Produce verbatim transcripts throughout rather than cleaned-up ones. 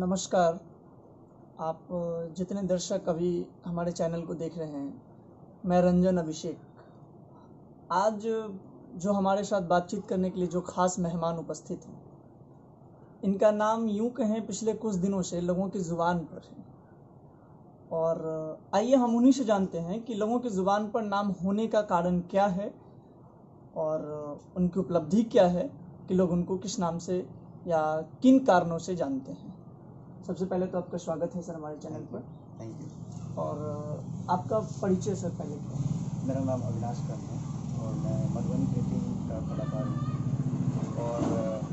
नमस्कार। आप जितने दर्शक अभी हमारे चैनल को देख रहे हैं, मैं रंजन अभिषेक। आज जो हमारे साथ बातचीत करने के लिए जो खास मेहमान उपस्थित हैं, इनका नाम यूं कहें पिछले कुछ दिनों से लोगों की ज़ुबान पर है। और आइए हम उन्हीं से जानते हैं कि लोगों की ज़ुबान पर नाम होने का कारण क्या है और उनकी उपलब्धि क्या है कि लोग उनको किस नाम से या किन कारणों से जानते हैं। सबसे पहले तो आपका स्वागत है सर हमारे चैनल पर। Thank you. और आपका परिचय सर पहले क्या? मेरा नाम अविनाश कर्ण है और मैं मधुबनी पेंटिंग का कलाकार हूँ। और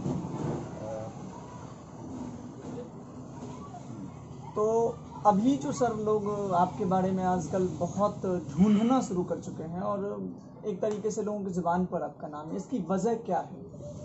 तो अभी जो सर लोग आपके बारे में आजकल बहुत ढूंढना शुरू कर चुके हैं और एक तरीके से लोगों की ज़ुबान पर आपका नाम है, इसकी वजह क्या है?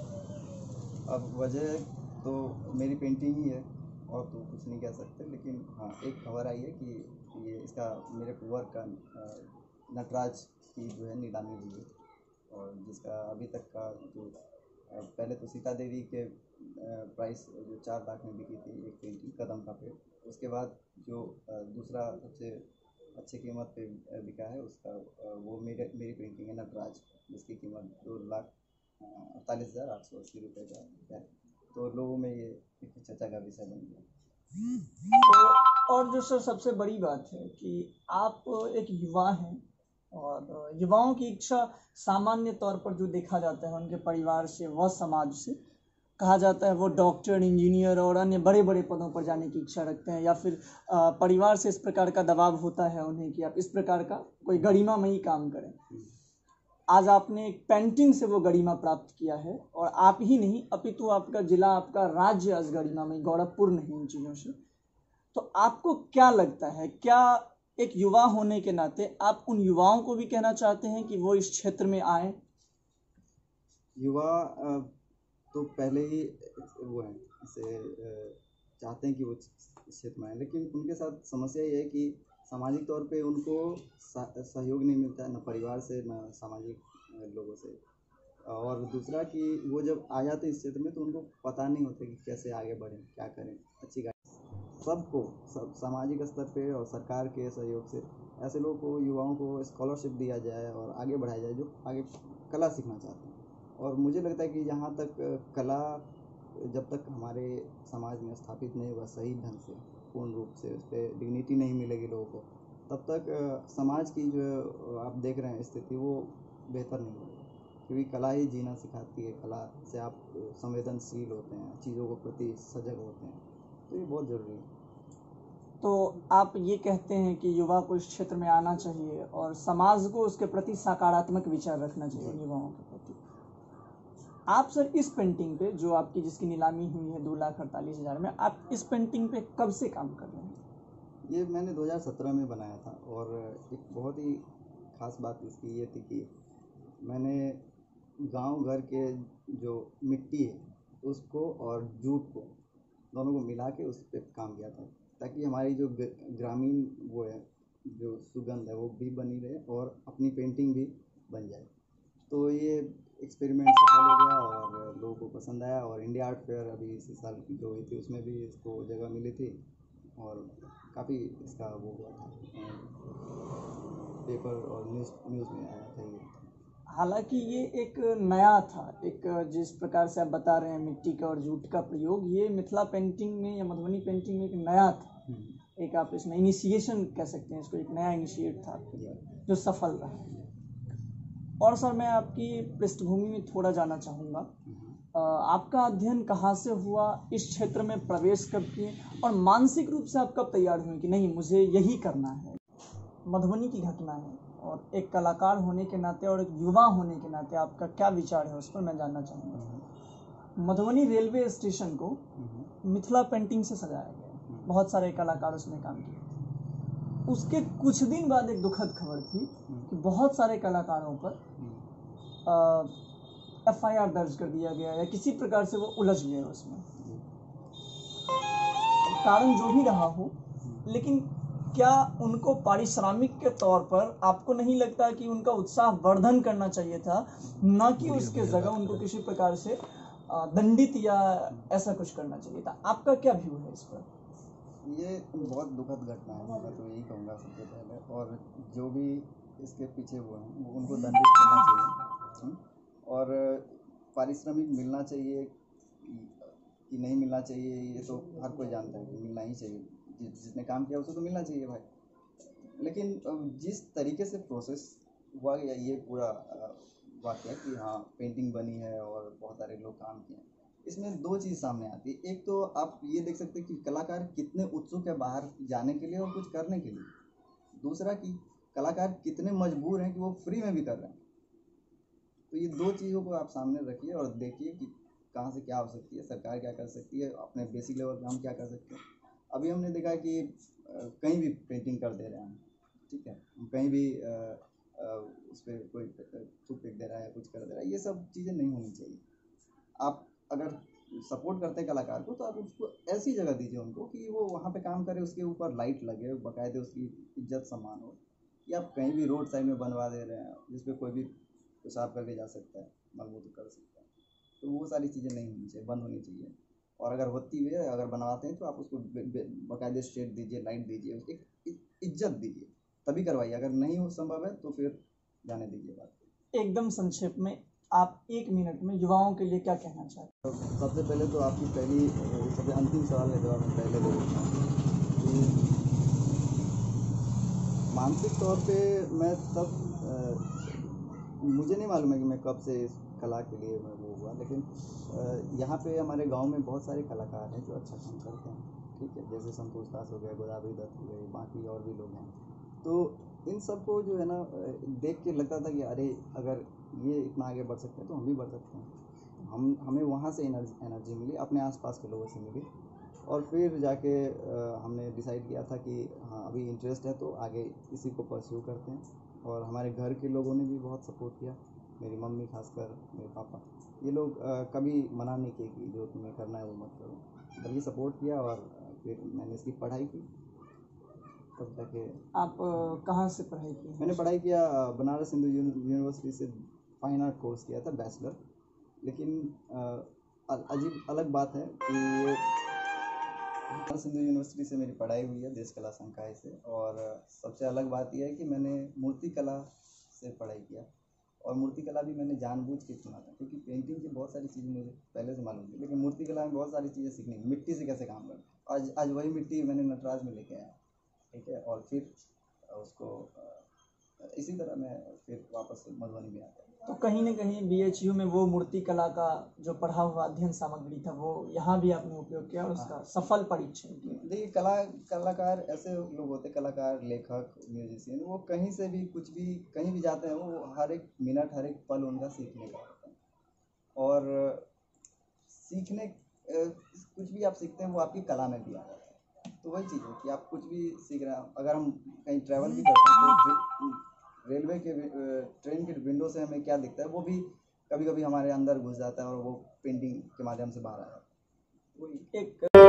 अब वजह तो मेरी पेंटिंग ही है और तो कुछ नहीं कह सकते, लेकिन हाँ एक खबर आई है कि ये इसका मेरे वर्क का नटराज की जो है नीलामी हुई है और जिसका अभी तक का जो पहले तो सीता देवी के प्राइस जो चार लाख में बिकी थी एक पेंटिंग कदम का पेड़, उसके बाद जो दूसरा सबसे अच्छी कीमत पे बिका है उसका वो मेरे मेरी पेंटिंग है नटराज, जिसकी कीमत दो लाख अड़तालीस हज़ार आठ सौ अस्सी रुपये का है। तो लोगों में ये एक चर्चा का विषय बन गया। तो और जो सर सबसे बड़ी बात है कि आप एक युवा हैं और युवाओं की इच्छा सामान्य तौर पर जो देखा जाता है उनके परिवार से व समाज से कहा जाता है वो डॉक्टर, इंजीनियर और अन्य बड़े बड़े पदों पर जाने की इच्छा रखते हैं, या फिर परिवार से इस प्रकार का दबाव होता है उन्हें कि आप इस प्रकार का कोई गरिमामयी काम करें। आज आपने एक पेंटिंग से वो गरिमा प्राप्त किया है और आप ही नहीं अपितु आपका जिला, आपका राज्य आज गरिमामयी गौरवपूर्ण है इन चीज़ों से। तो आपको क्या लगता है, क्या एक युवा होने के नाते आप उन युवाओं को भी कहना चाहते हैं कि वो इस क्षेत्र में आए? युवा तो पहले ही वो हैं इसे चाहते हैं कि वो इस क्षेत्र में आए, लेकिन उनके साथ समस्या ये है कि सामाजिक तौर पे उनको सहयोग नहीं मिलता है, न परिवार से न सामाजिक लोगों से। और दूसरा कि वो जब आ जाते हैं इस क्षेत्र में तो उनको पता नहीं होता कि कैसे आगे बढ़ें, क्या करें। अच्छी सबको सब सामाजिक स्तर पे और सरकार के सहयोग से ऐसे लोगों को, युवाओं को स्कॉलरशिप दिया जाए और आगे बढ़ाया जाए जो आगे कला सीखना चाहते हैं। और मुझे लगता है कि जहाँ तक कला जब तक हमारे समाज में स्थापित नहीं हुआ सही ढंग से, पूर्ण रूप से उस पर डिग्निटी नहीं मिलेगी लोगों को, तब तक समाज की जो आप देख रहे हैं स्थिति वो बेहतर नहीं होगी, क्योंकि कला ही जीना सिखाती है। कला से आप संवेदनशील होते हैं, चीज़ों को प्रति सजग होते हैं, तो ये बहुत ज़रूरी है। तो आप ये कहते हैं कि युवा को इस क्षेत्र में आना चाहिए और समाज को उसके प्रति सकारात्मक विचार रखना चाहिए युवाओं के प्रति। आप सर इस पेंटिंग पे जो आपकी जिसकी नीलामी हुई है दो लाख अड़तालीस हज़ार में, आप इस पेंटिंग पे कब से काम कर रहे हैं? ये मैंने दो हज़ार सत्रह में बनाया था और एक बहुत ही ख़ास बात इसकी ये थी कि मैंने गांव घर के जो मिट्टी है उसको और जूट को दोनों को मिला के उस पर काम किया था, ताकि हमारी जो ग्रामीण वो है जो सुगंध है वो भी बनी रहे और अपनी पेंटिंग भी बन जाए। तो ये एक्सपेरिमेंट सफल हो गया और लोगों को पसंद आया और इंडिया आर्ट फेयर अभी इसी साल की जो हुई थी उसमें भी इसको जगह मिली थी और काफ़ी इसका वो हुआ था, पेपर और न्यूज़ न्यूज़ में आया था ये। हालांकि ये एक नया था, एक जिस प्रकार से आप बता रहे हैं मिट्टी का और जूट का प्रयोग, ये मिथिला पेंटिंग में या मधुबनी पेंटिंग में एक नया था। एक आप इसमें इनिशिएशन कह सकते हैं इसको, एक नया इनिशिएट था जो सफल रहा। और सर मैं आपकी पृष्ठभूमि में थोड़ा जानना चाहूँगा, आपका अध्ययन कहाँ से हुआ, इस क्षेत्र में प्रवेश कब किए और मानसिक रूप से आप कब तैयार हुए कि नहीं मुझे यही करना है? मधुबनी की घटना है और एक कलाकार होने के नाते और एक युवा होने के नाते आपका क्या विचार है उस पर मैं जानना चाहूँगा। मधुबनी रेलवे स्टेशन को मिथिला पेंटिंग से सजाया गया, बहुत सारे कलाकार उसमें काम किए। उसके कुछ दिन बाद एक दुखद खबर थी कि बहुत सारे कलाकारों पर एफ आई आर दर्ज कर दिया गया या किसी प्रकार से वो उलझ गए उसमें। कारण जो भी रहा हो, लेकिन क्या उनको पारिश्रमिक के तौर पर आपको नहीं लगता कि उनका उत्साह वर्धन करना चाहिए था, न कि उसके जगह उनको किसी प्रकार से दंडित या ऐसा कुछ करना चाहिए था? आपका क्या व्यू है इस पर? ये बहुत दुखद घटना है, मैं तो यही कहूँगा सबसे पहले। और जो भी इसके पीछे हुए हैं वो उनको दंडित करना चाहिए और पारिश्रमिक मिलना चाहिए कि नहीं मिलना चाहिए, ये तो हर कोई जानता है कि मिलना ही चाहिए, जिसने काम किया उसे तो मिलना चाहिए भाई। लेकिन जिस तरीके से प्रोसेस हुआ या ये पूरा वाक़या कि हाँ पेंटिंग बनी है और बहुत सारे लोग काम किए हैं, इसमें दो चीज़ सामने आती है। एक तो आप ये देख सकते हैं कि कलाकार कितने उत्सुक है बाहर जाने के लिए और कुछ करने के लिए। दूसरा कि कलाकार कितने मजबूर हैं कि वो फ्री में भी कर रहे हैं। तो ये दो चीज़ों को आप सामने रखिए और देखिए कि कहाँ से क्या हो सकती है, सरकार क्या कर सकती है, अपने बेसिक लेवल पे हम क्या कर सकते हैं। अभी हमने देखा कि कहीं भी पेंटिंग कर दे रहे हैं, ठीक है, कहीं भी उस पर कोई थूक फेंक दे रहा है, कुछ कर दे रहा है, ये सब चीज़ें नहीं होनी चाहिए। आप अगर सपोर्ट करते हैं कलाकार को तो आप उसको ऐसी जगह दीजिए उनको कि वो वहाँ पे काम करे, उसके ऊपर लाइट लगे, बाकायदे उसकी इज्जत सम्मान हो। या आप कहीं भी रोड साइड में बनवा दे रहे हैं जिस पे कोई भी पेशाब करके जा सकता है, मलमूत्र कर सकता है, तो वो सारी चीज़ें नहीं होनी चाहिए, बंद होनी चाहिए। और अगर होती भी है, अगर बनवाते हैं तो आप उसको बाकायदे शेड दीजिए, लाइट दीजिए, एक इज्जत दीजिए, तभी करवाइए। अगर नहीं हो संभव है तो फिर जाने दीजिए बात। एकदम संक्षेप में आप एक मिनट में युवाओं के लिए क्या कहना चाहते हैं? तो सबसे पहले तो आपकी पहली सबसे अंतिम सवाल का जवाब मैं पहले दे देता हूँ कि मानसिक तौर पे मैं तब मुझे नहीं मालूम है कि मैं कब से इस कला के लिए मैं वो हुआ, लेकिन यहाँ पे हमारे गांव में बहुत सारे कलाकार हैं जो अच्छा काम करते हैं, ठीक है, जैसे संतोष दास हो गए, गोदावरी दत्त हो गए, बाकी और भी लोग हैं। तो इन सबको जो है ना देख के लगता था कि अरे अगर ये इतना आगे बढ़ सकते हैं तो हम भी बढ़ सकते हैं। हम हमें वहाँ से एनर्जी एनर्जी मिली, अपने आसपास के लोगों से मिली, और फिर जाके हमने डिसाइड किया था कि हाँ अभी इंटरेस्ट है तो आगे इसी को परस्यू करते हैं। और हमारे घर के लोगों ने भी बहुत सपोर्ट किया, मेरी मम्मी खासकर, मेरे पापा, ये लोग कभी मना नहीं किए कि जो तुम्हें करना है वो मत करो, बल्कि सपोर्ट किया। और फिर मैंने इसकी पढ़ाई की, तब जाके। आप कहाँ से पढ़ाई की? मैंने पढ़ाई किया बनारस हिंदू यूनिवर्सिटी से, फाइन आर्ट कोर्स किया था, बैचलर। लेकिन अजीब अलग बात है कि बनारस हिंदू यूनिवर्सिटी से मेरी पढ़ाई हुई है, देश कला संकाय से। और सबसे अलग बात यह है कि मैंने मूर्ति कला से पढ़ाई किया, और मूर्ति कला भी मैंने जानबूझ के चुना था, क्योंकि पेंटिंग की बहुत सारी चीज़ें मुझे पहले से मालूम थी, लेकिन मूर्ति कला में बहुत सारी चीज़ें सीखनी, मिट्टी से कैसे काम करना। आज आज वही मिट्टी मैंने नटराज में लेके आया, ठीक है, और फिर उसको इसी तरह मैं फिर वापस मधुबनी में आ गया। तो कहीं ना कहीं बी एच यू में वो मूर्ति कला का जो पढ़ा हुआ अध्ययन सामग्री था वो यहाँ भी आपने उपयोग किया और उसका सफल परीक्षण किया। देखिए कला कलाकार ऐसे लोग होते, कलाकार, लेखक, म्यूजिशियन, वो कहीं से भी कुछ भी कहीं भी जाते हैं, वो हर एक मिनट हर एक पल उनका सीखने का होता है। और सीखने कुछ भी आप सीखते हैं वो आपकी कला में भी आ जाता है। तो वही चीज़ है कि आप कुछ भी सीख रहे हैं। अगर हम कहीं ट्रैवल भी करते हैं तो रेलवे के ट्रेन के विंडो से हमें क्या दिखता है वो भी कभी कभी हमारे अंदर घुस जाता है और वो पेंटिंग के माध्यम से बाहर आ जाता है। वही एक